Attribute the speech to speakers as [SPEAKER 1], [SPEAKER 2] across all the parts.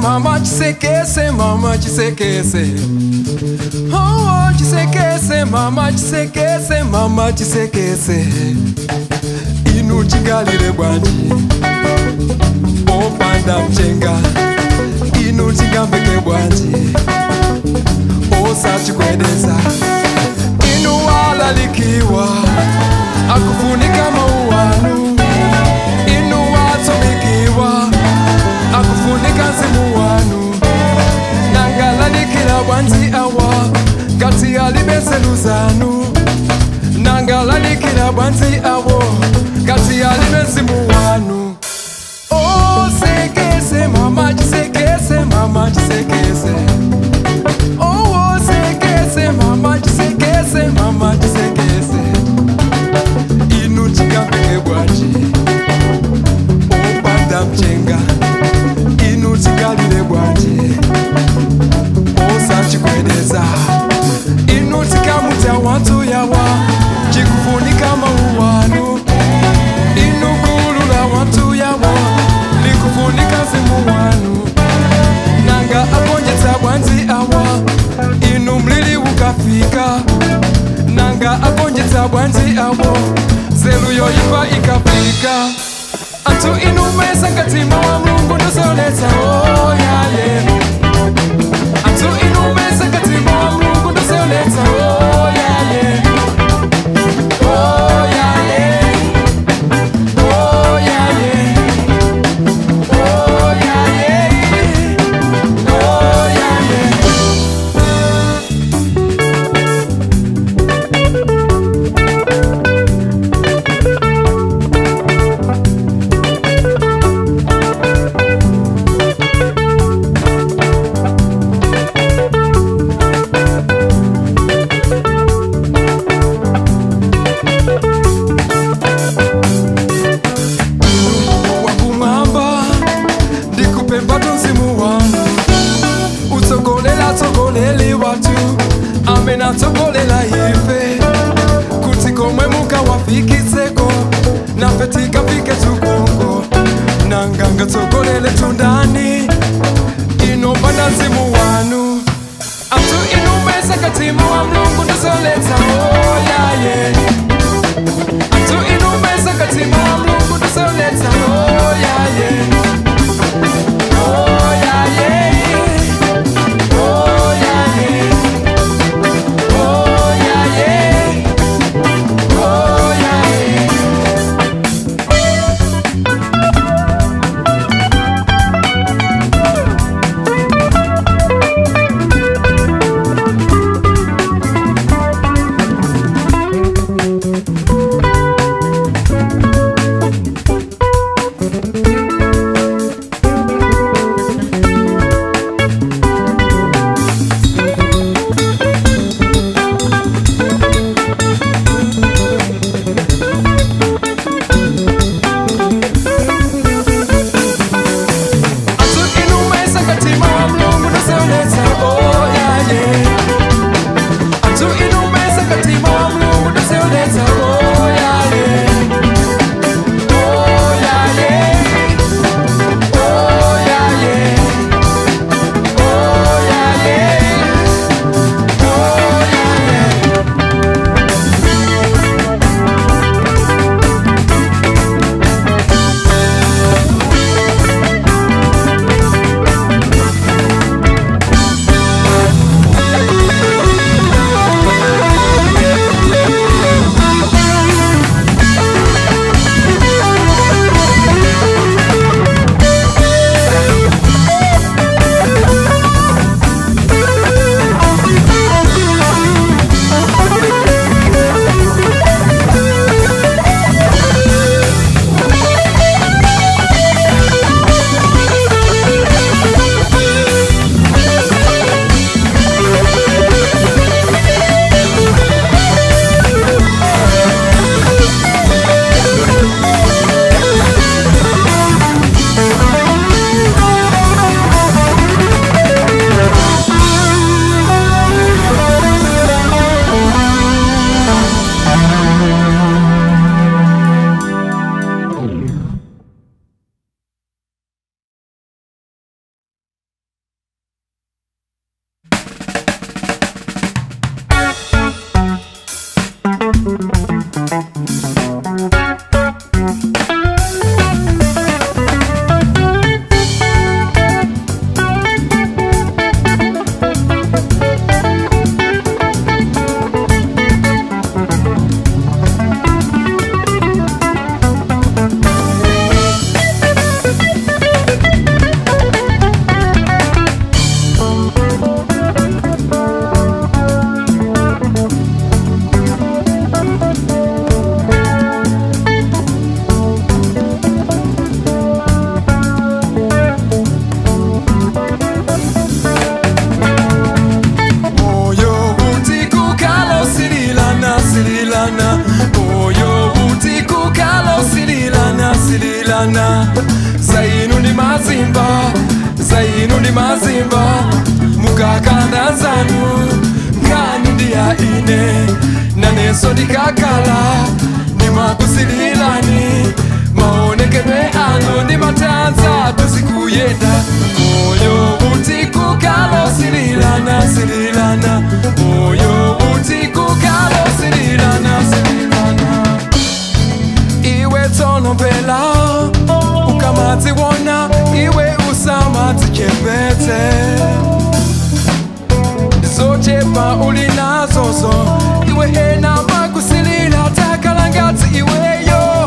[SPEAKER 1] mama Chisekese, mama Chisekese. Oh, Chisekese, mama Chisekese, mama Chisekese. Inu chigalire bwanji, opanda mchenga. Inu chigambeke bwanji, osa chikwedeza. Inu walalikiwa, akufunika mauwanu. Inu watumikiwa, akufunika zimu wanu. Nangalalikila bwanji awa, gati alibeseluzanu. Nangalalikila bwanji awo, gati alibezimu wanu. Oh, Sekese, mama Chisekese, mama Chisekese. Oh, Sekese, mama Chisekese, mama Chisekese. Inu chigambeke bwanji, opanda mchenga. Inu chigalire bwanji, osa chikwedeza. Inu chikamuta wantu yawa, chikufunika mauwanu. Inu gulula wantu yawa, likufunika zimu wanu. Nanga aponjeta bwanji awa, inu mlili ukafika. Nanga aponjeta bwanji awo, zelu yoipa ikafika. Antu inu mesa katima wa Mungu nusoleta oh yeah yeah. Antu inu mesa katima wa Mungu nusoleta oh yeah yeah. Oh yeah yeah. Oh yeah yeah. Oh yeah yeah. Oh yeah yeah. Tokolela ife kutiko mwemuka wafikiseko na fetika fike tukongo nanganga tokolele tundani inombanda zimu wanu atu inumesa katimu wa Mlungu nusoleta oh yeah yeah. Atu inumesa katimu wa Mlungu nusoleta oh yeah yeah. Oh yeah yeah. Oh yeah yeah. sililana zainu ni mazimba zainu ni mazimba mukakala zanu ngani ndia ine naneso dikakala ni makusililani maonekebe ano ni matanza tusikuyenda moyo utiku kalo sililana sililana moyo utiku kalo sililana sililana iwe tono bela ukamati wona iwe usamati kembete zochepa ulina zozo iwe ena makusilila takalangati iwe yo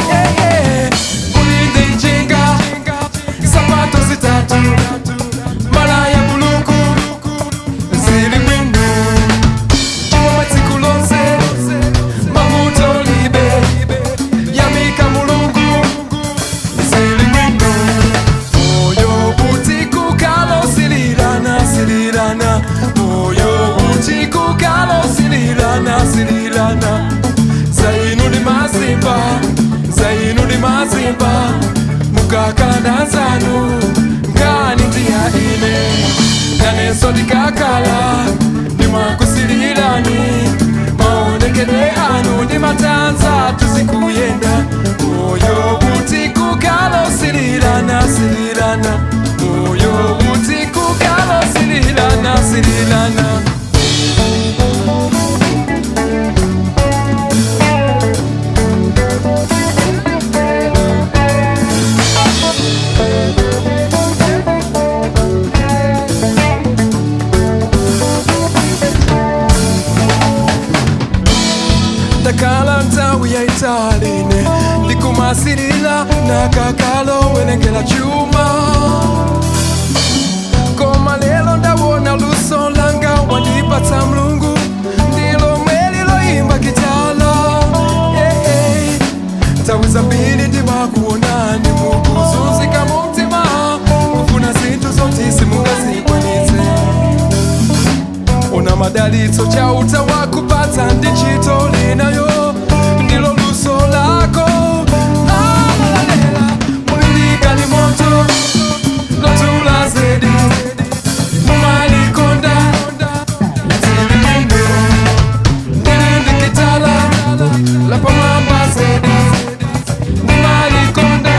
[SPEAKER 1] ulinde njinga sapato zitatu malaya buluku zili mwindu umatikulonze mamuto libe yamika mulungu zili mwindu moyo butiku kalo sililana sililana moyo butiku kalo sililana sililana zainu ni mazimba zainu ni mazimba mukakala zanu ngani ndia ine naneso dikakala ni makusililani maonekede anu ni matanza tusikuyenda moyo butiku kalo sililana sililana moyo butiku kalo sililana sililana Kalanta we italine ndikumasilila na kakalo wenengela chuma koma lelo ndawona luso langa wanipata mlungu ndilo mwelilo imba kitala tawiza mbili ndima kuonani mukuzuzika mutima kufuna zintu zotisi mungazikwanite ona madalito cha utawa kupata ndichito linayo ndilo luso lako alalela mulilika ni moto lotula zedi mumalikonda zilindo ndilindi kitala lapa mamba zedi mumalikonda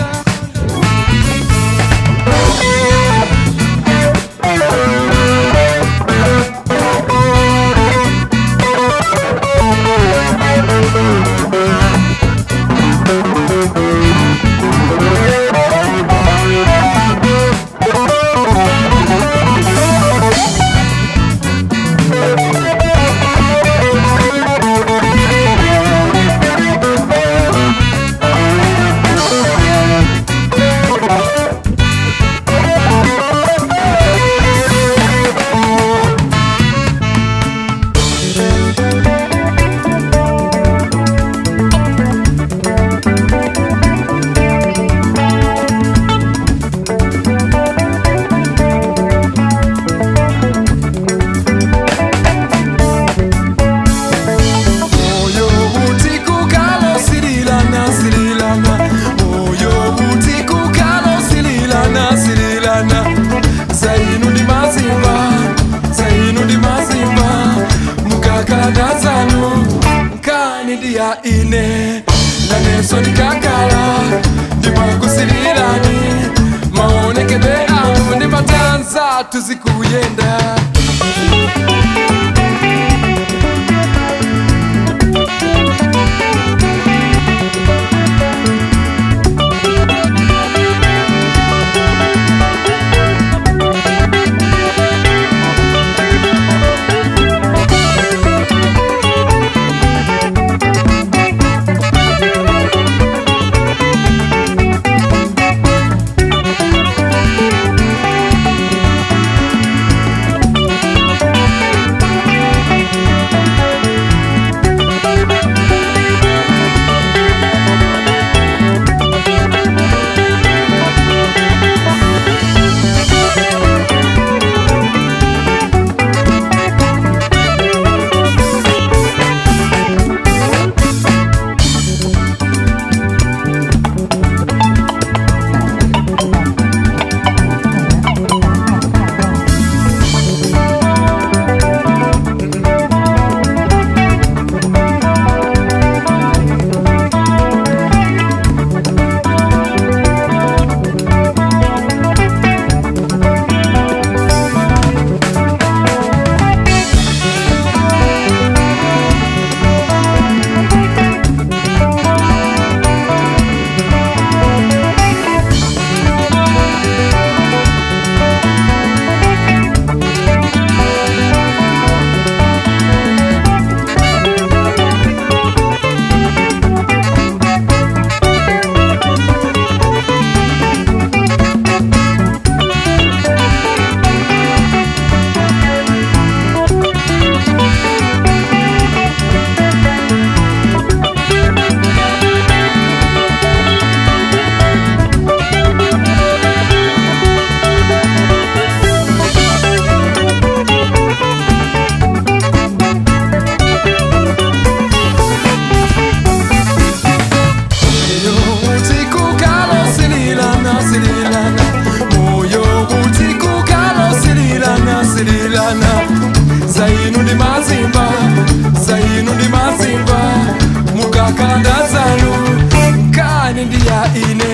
[SPEAKER 1] ine naneso nikakala ndimakusililani maonekebe anu ndi matanza tuzikuyenda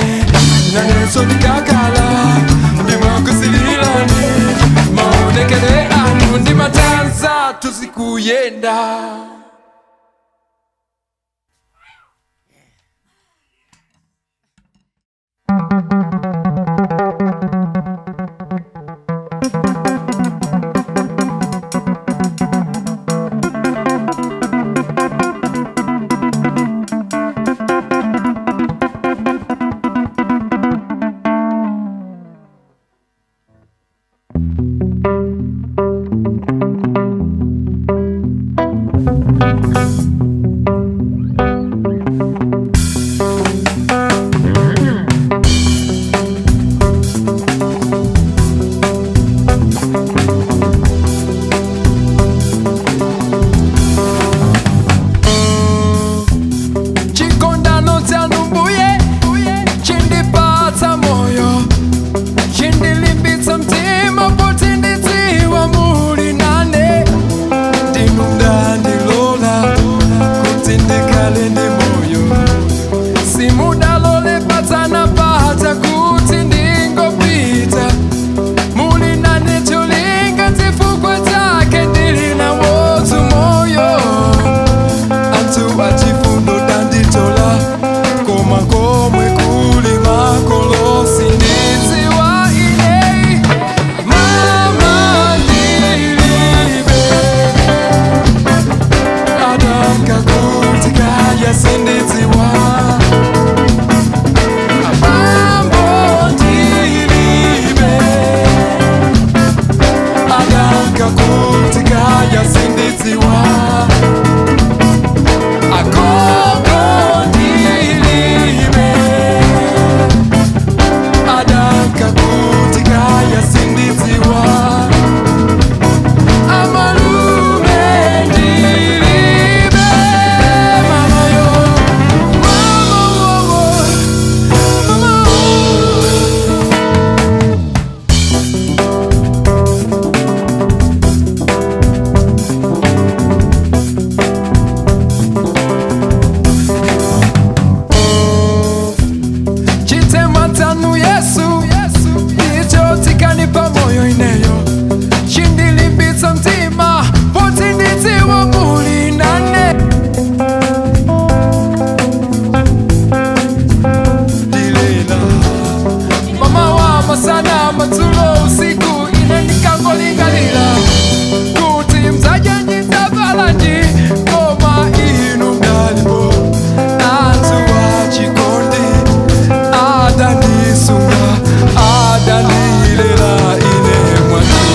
[SPEAKER 1] naneso ndikakala ndimakusililani maonekele anu ndimatanza tuzikuyenda.
[SPEAKER 2] Adanilela ine mwani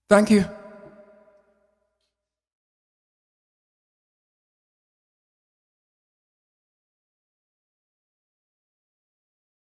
[SPEAKER 1] Thank you.